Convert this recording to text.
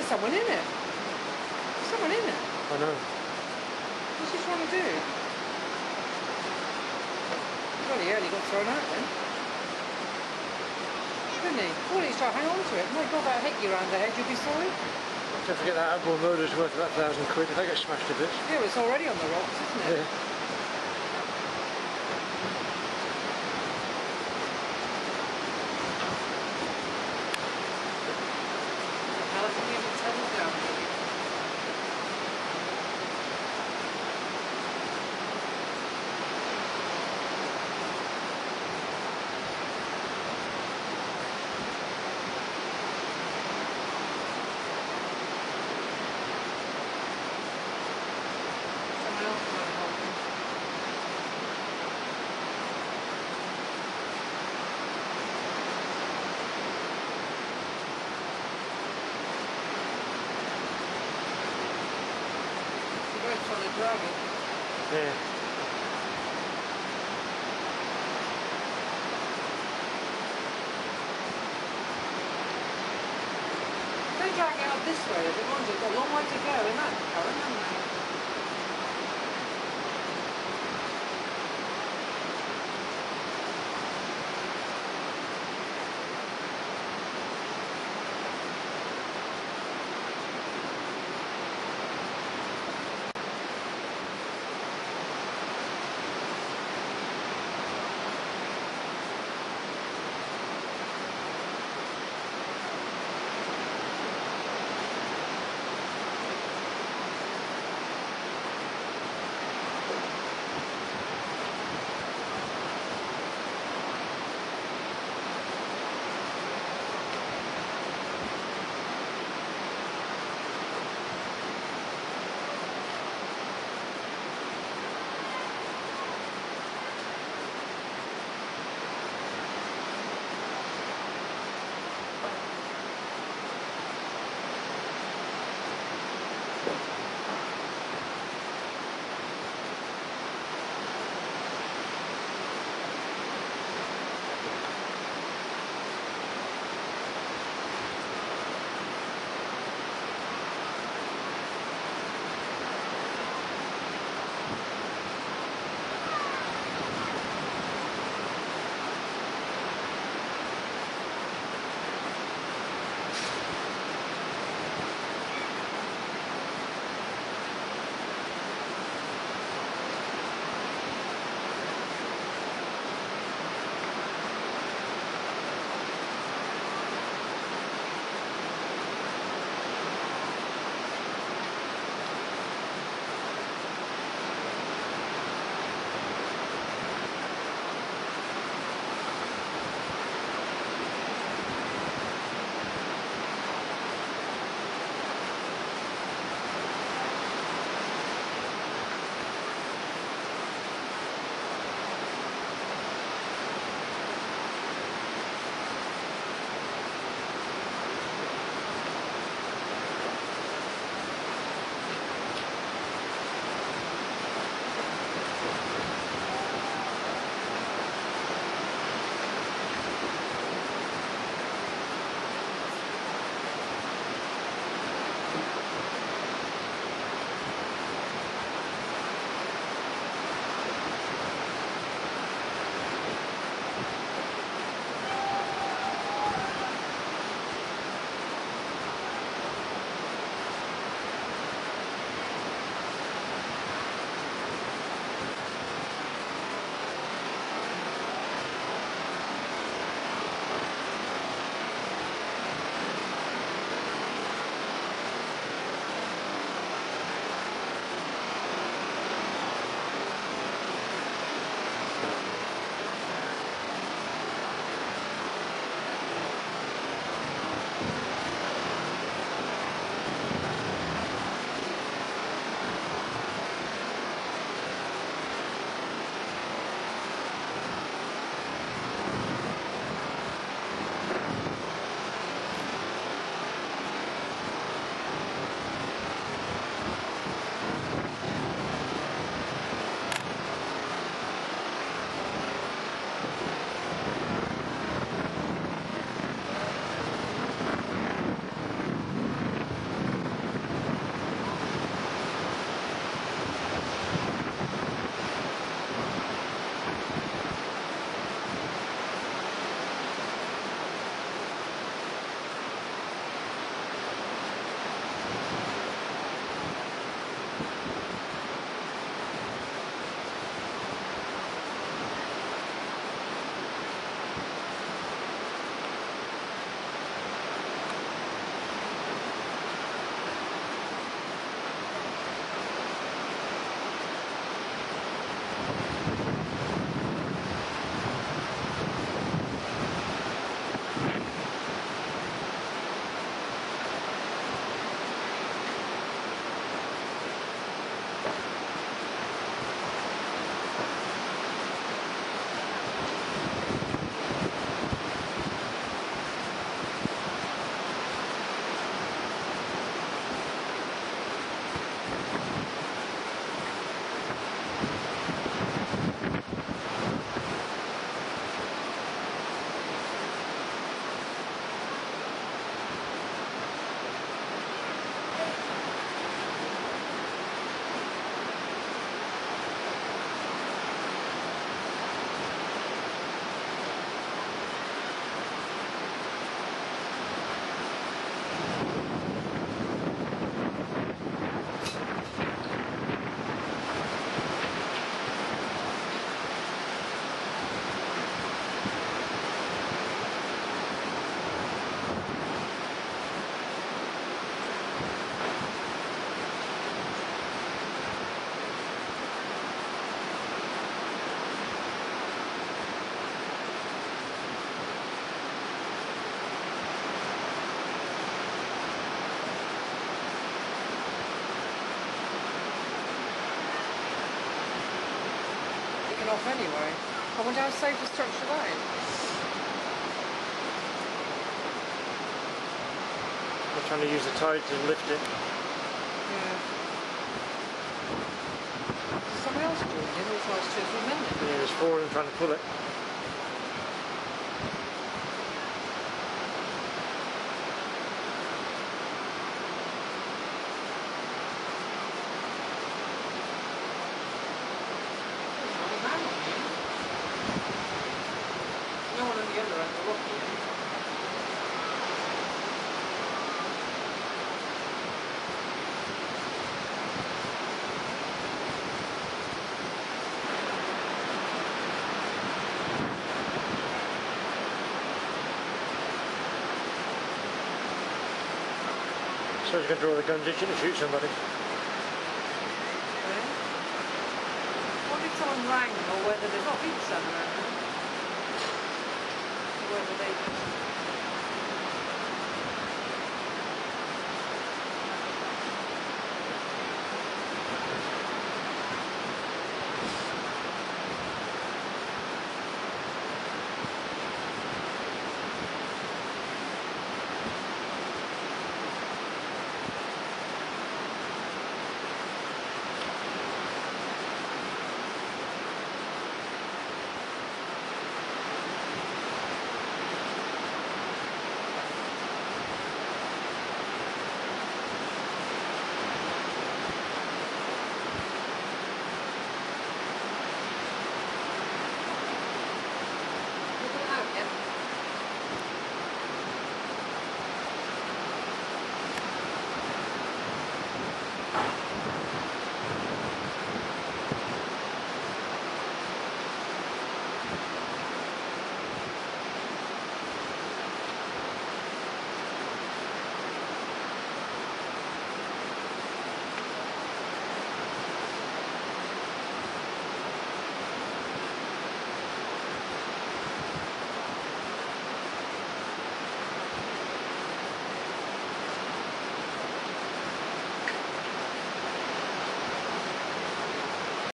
someone in it. There's someone in it. I know. What's he trying to do? Bloody hell, he got thrown out then. Didn't he? All he's trying to hang on to it. My God, that'll hit you around the head, you'll be sorry. Don't forget that outboard motor's worth about £1,000 if they get smashed a bit. Yeah, well, it's already on the rocks, isn't it? Yeah. Trying to drag it. Yeah. They drag it out this way, the ones have got a long way to go in that current, haven't they? off anyway. I wonder how safe a structure that is. They're trying to use the tide to lift it. Yeah. Somebody else doing it, all those two for a minute. Yeah, there's 4 of them trying to pull it. No one on the other end, the rocky end. So he's going to draw the gun, ditch it and shoot somebody. What did someone rang or whether they've not been sent